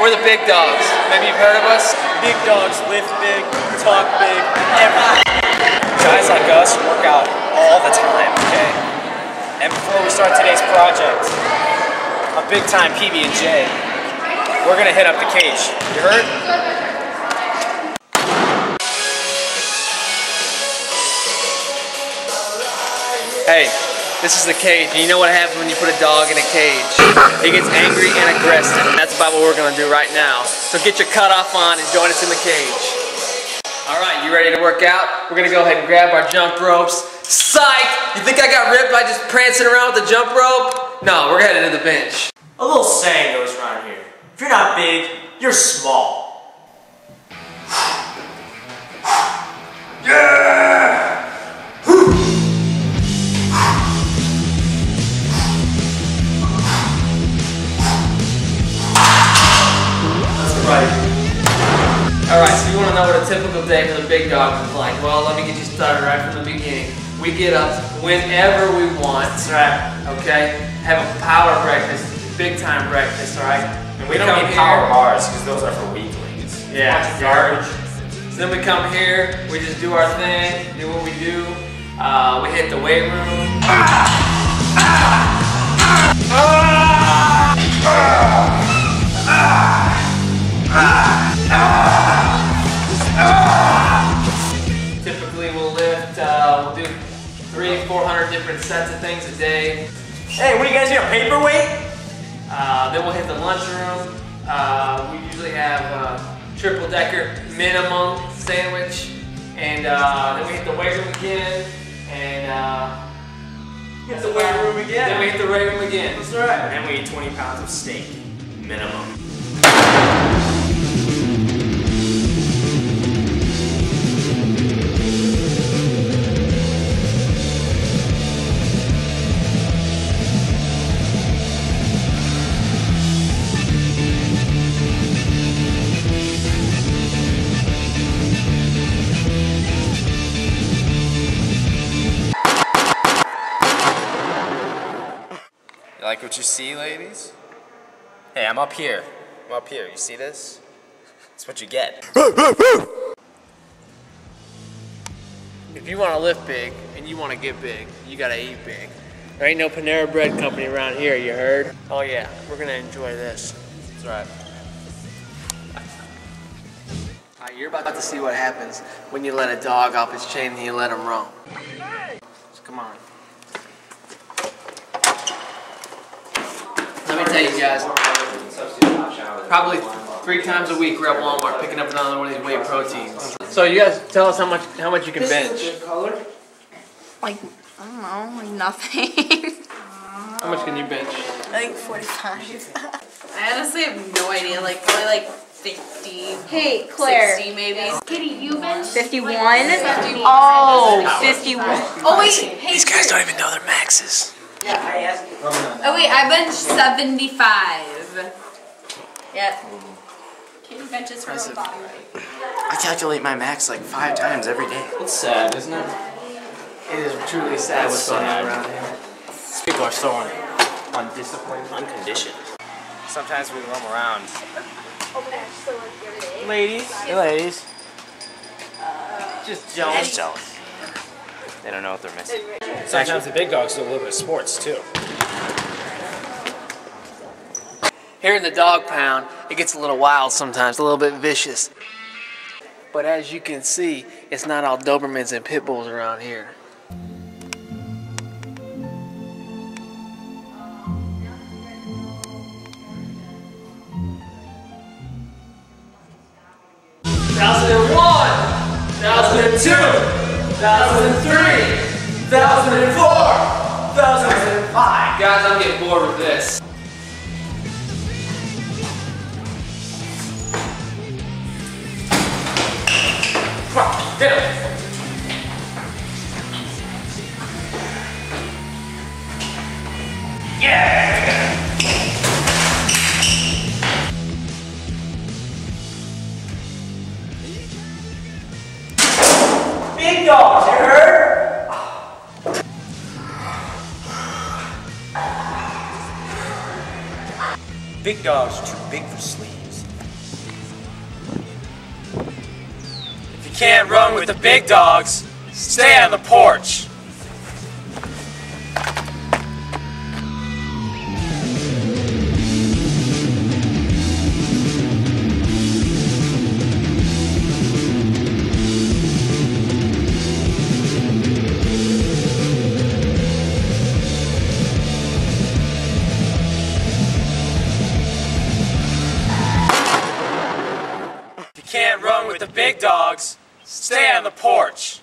We're the Big Dogz. Maybe you've heard of us? Big Dogz, lift big, talk big, everything. Guys like us work out all the time, okay? And before we start today's project, a big time PB&J, we're gonna hit up the cage. You heard? Hey, this is the cage, and you know what happens when you put a dog in a cage? It gets angry and aggressive, and that's about what we're gonna do right now. So get your cutoff on and join us in the cage. All right, you ready to work out? We're gonna go ahead and grab our jump ropes. Psych! You think I got ripped by just prancing around with the jump rope? No, we're headed to the bench. A little saying goes around here. If you're not big, you're small. Yeah! Alright, so you want to know what a typical day for the Big Dogz is like. Well, let me get you started right from the beginning. We get up whenever we want. That's right. Okay? Have a power breakfast, big time breakfast, alright? And we don't need power bars because those are for weaklings. Yeah, garbage. So then we come here, we just do our thing, do what we do. We hit the weight room. Typically we'll lift, we'll do 300-400 different sets of things a day. Hey, what do you guys do, a paperweight? Then we'll hit the lunchroom. We usually have a triple-decker minimum sandwich. And then we hit the weight room again. And Hit the weight room again. Then we hit the weight room again. That's right. And then we eat 20 pounds of steak, minimum. You like what you see, ladies? Hey, I'm up here. I'm up here. You see this? That's what you get. If you want to lift big and you want to get big, you got to eat big. There ain't no Panera Bread company around here, you heard? Oh yeah, we're going to enjoy this. That's right. Alright, you're about to see what happens when you let a dog off his chain and you let him roam. So come on. Let me tell you guys, probably 3 times a week we're at Walmart picking up another one of these whey proteins. So you guys tell us how much you can bench. Like, I don't know, like nothing. How much can you bench? Like 45. I honestly have no idea, like probably like 50. Hey, Claire. 60 maybe. Kitty, you bench 51? 51. Oh, 51. Oh wait, hey. These guys don't even know their maxes. Oh wait, I bench 75. Yeah. Kitty benches her own body weight. I calculate my max like 5 times every day. It's sad, isn't it? It is truly sad what's going on around here. People are so undisciplined, unconditioned. Sometimes we roam around. Ladies. Hey, ladies. Just jealous. Just jealous. They don't know what they're missing. Sometimes the Big Dogz do a little bit of sports too. Here in the dog pound, it gets a little wild sometimes, a little bit vicious. But as you can see, it's not all Dobermans and Pit Bulls around here. Guys, I'm getting bored with this. Hit him. Yeah! Big Dogz, you heard? Big Dogz too big for sleeves. can't run with the big dogs, stay on the porch. Can't run with the big dogs, stay on the porch.